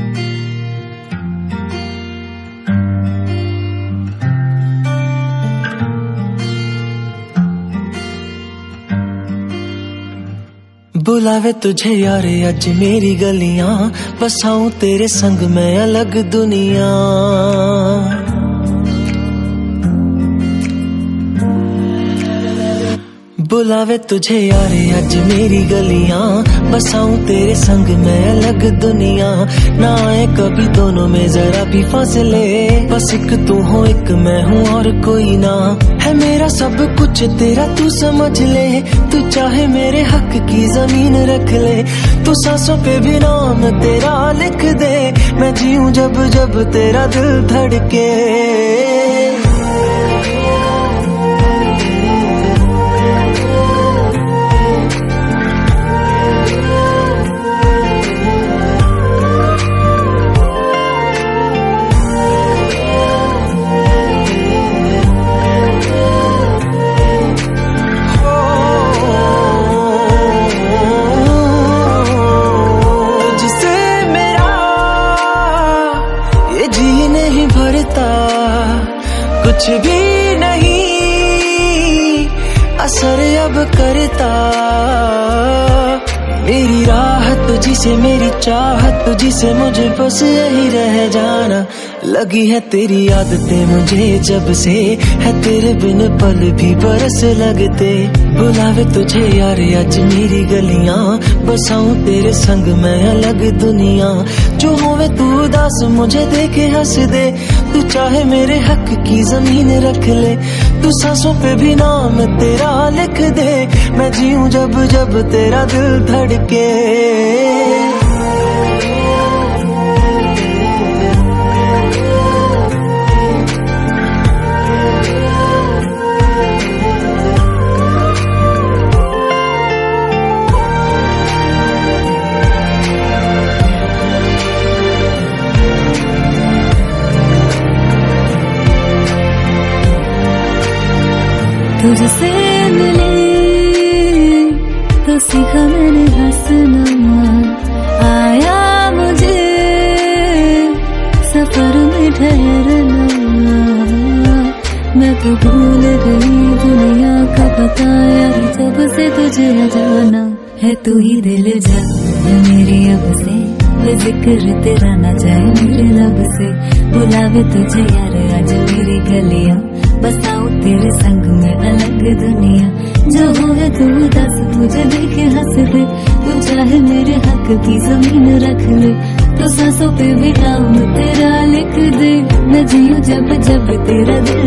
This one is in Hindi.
बुलावे तुझे यारे अज मेरी गलियां, बसाऊं तेरे संग मैं अलग दुनिया। बुलावे तुझे यारे अज मेरी गलियां, बसाऊं तेरे संग मैं अलग दुनिया। ना आए कभी दोनों में जरा भी फासले, बस एक तू हो एक मैं हूँ और कोई ना। है मेरा सब कुछ तेरा तू समझ ले, तू चाहे मेरे हक की जमीन रख ले। तू सांसों पे भी नाम तेरा लिख दे, मैं जीऊं जब जब तेरा दिल धड़के। कुछ भी नहीं असर अब करता, मेरी राहत तुझसे मेरी चाहत तुझसे, मुझे बस यही रह जाना। लगी है तेरी आदतें मुझे जब से, है तेरे बिन पल भी बरस लगते। बुलावे तुझे यार आज मेरी गलियां, बसाऊं तेरे संग मैं अलग दुनिया। जो होवे तू उदास मुझे देखे हंस दे, तू चाहे मेरे हक की जमीन रख ले। तू सांसों पे भी नाम तेरा लिख दे, मैं जीऊं जब जब तेरा दिल धड़के। तुझसे मिली तो सीखा मैंने हंसना, आया मुझे सफर में ठहरना। मैं तो भूल गई दुनिया का पता यार, जब से तुझे जाना है। तू ही दिल जा मेरी अब से, जिक्र तेरा ना जाए मेरे लब से। बुलावे तुझे यार आज मेरी गलियां, बसाऊं तेरे संग में अलग दुनिया। जो होवे तू उदास मुझे देखे हंस दे, तू चाहे मेरे हक की जमीन रख ले। तो सांसों पे भी नाम तेरा लिख दे, मैं जीऊं जब जब तेरा दिल